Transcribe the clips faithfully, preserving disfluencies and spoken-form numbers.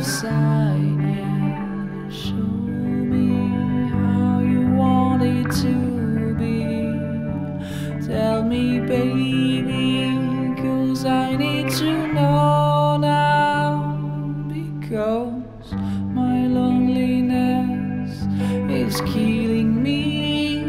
inside you. Show me how you want it to be. Tell me, baby, 'cause I need to know now. Because my loneliness is killing me.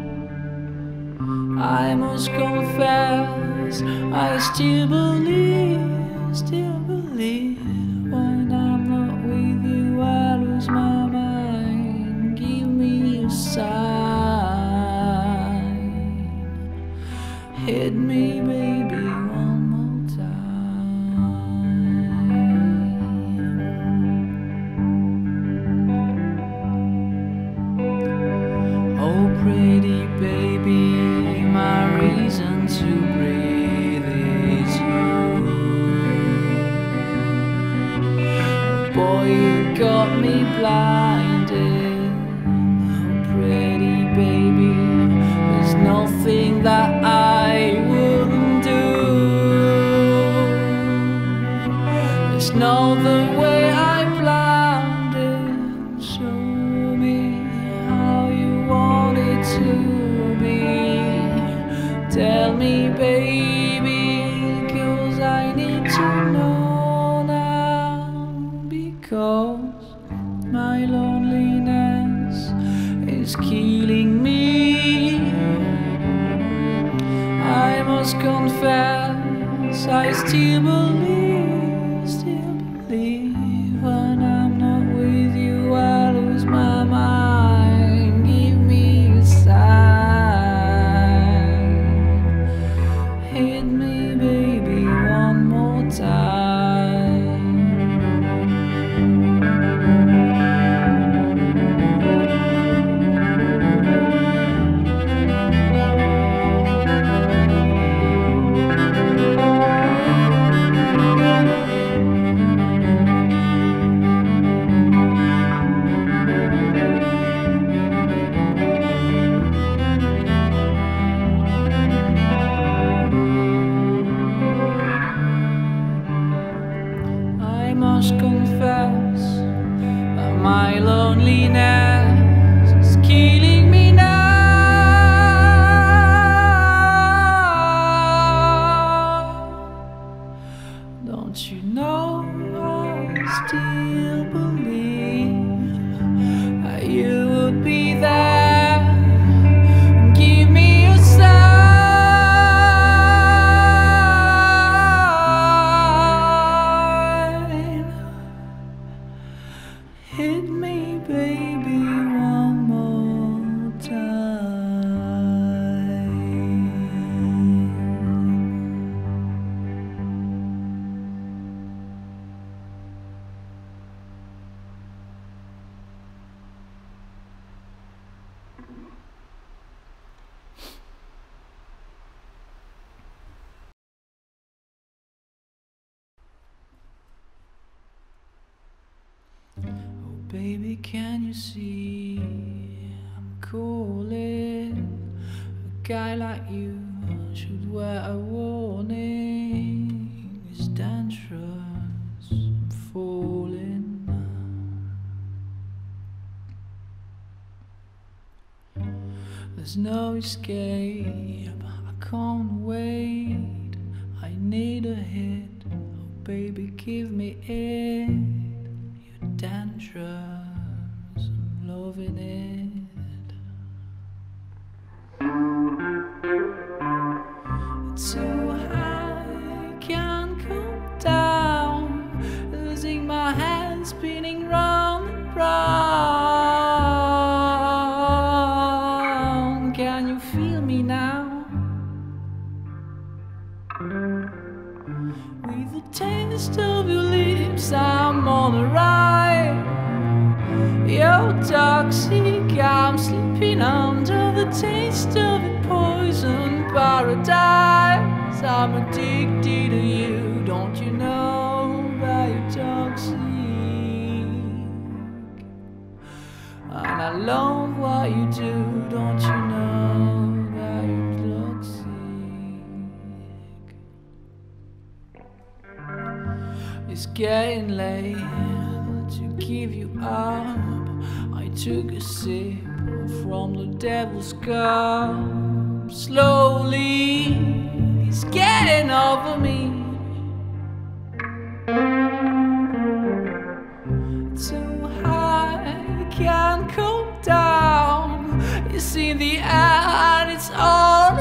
I must confess, I still believe, still believe. When I'm not with you, I lose my mind. Give me a sign. Hit me, baby, one more time. Oh, pretty baby, my reason to breathe is you. Boy, you got me blinded. Oh, pretty baby, there's nothing that I wouldn't do. There's no other way I planned it. Show me how you want it to be. Tell me, baby, 'cause I need to know now. Because my loneliness is killing me. I must confess, I still believe, still believe. When I'm not with you, I lose my mind. Give me a sign. Hit me, baby, one more time. I must confess that my loneliness is killing me now. Don't you know I still believe that you would be there and give me a sign. Hit me, baby, one more time. Oh, baby, can you see I'm calling? A guy like you should wear a warning. It's dangerous, I'm falling. There's no escape, I can't wait. I need a hit, oh baby, give me it. You're dangerous, I'm loving it. It's so high, can't come down. Losing my head, spinning round and round. Can you feel me now? With the taste of your lips, I'm on the ride. You're toxic, I'm sleeping under the taste of a poison paradise. I'm addicted to you, don't you know that you're toxic? And I love what you do, don't you know that you're toxic? It's getting late, give you up. I took a sip from the devil's cup. Slowly, he's getting over me. Too high, can't come down. You see the end, and it's all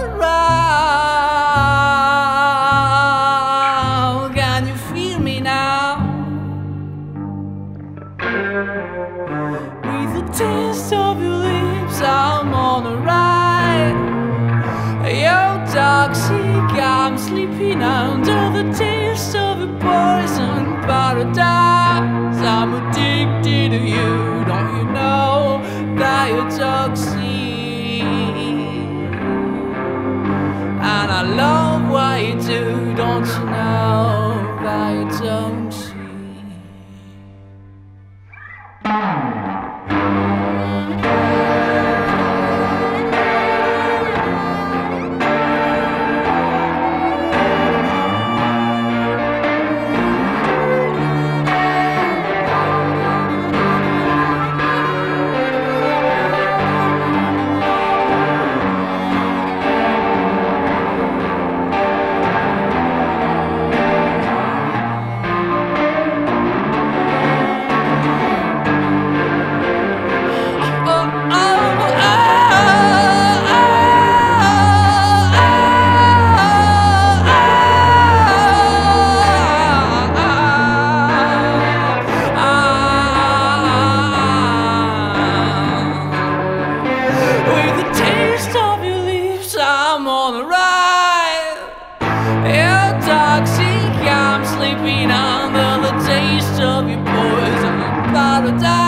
around. Can you feel me now? With the taste of your lips, I'm on the ride. You're toxic, I'm sleeping under the taste of a poison paradise. I'm addicted to you, don't you know that you're toxic? And I love what you do, don't you know that you're toxic? Paradise.